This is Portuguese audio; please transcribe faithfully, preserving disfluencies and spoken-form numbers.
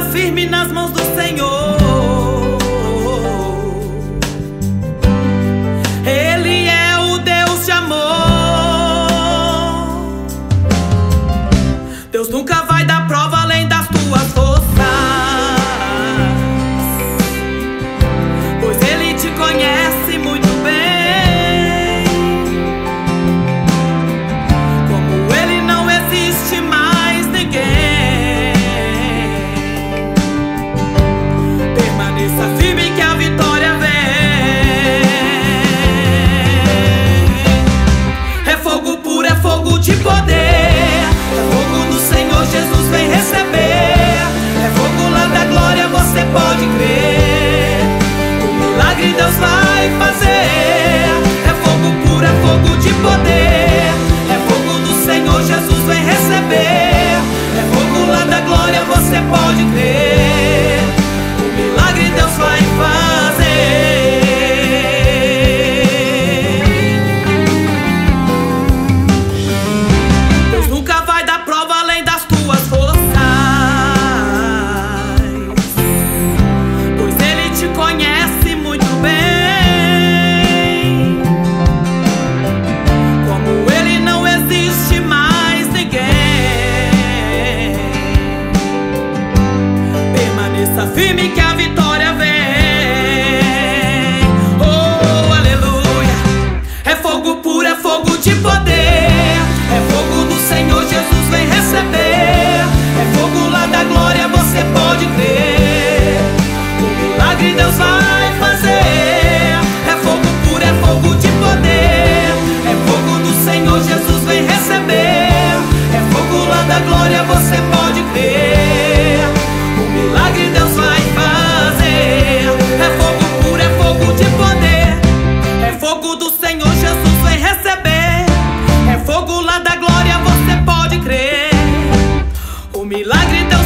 está firme nas mãos do Senhor. Ele é o Deus de amor. Deus nunca vai dar prova além das tuas forças, pois Ele te conhece muito bem. Como Ele não existe mais ninguém. Permaneça firme que a vitória vem. É fogo puro, é fogo de poder. Jesus vem receber. É fogo lá da glória, você pode crer. O milagre Deus vai fazer. É fogo puro, é fogo de poder. É fogo do Senhor, Jesus vem receber. É fogo lá da glória, você pode crer. O milagre Deus vai fazer. Deus nunca vai dar prova além das tuas forças, pois Ele te conhece muito bem. Como Ele não existe mais ninguém. Permaneça firme que a vitória vem. Oh, aleluia. É fogo puro, é fogo de poder. É fogo do Senhor, Jesus vem receber. É fogo lá da glória, você pode crer. O milagre Deus vai fazer. É fogo puro, é fogo de poder. É fogo do Senhor, Jesus vem receber. É fogo lá da glória, você pode crer. O milagre Deus vai fazer. É fogo puro, é fogo de poder. É fogo do Senhor, Jesus vem receber. É fogo lá da glória, você pode crer. O milagre Deus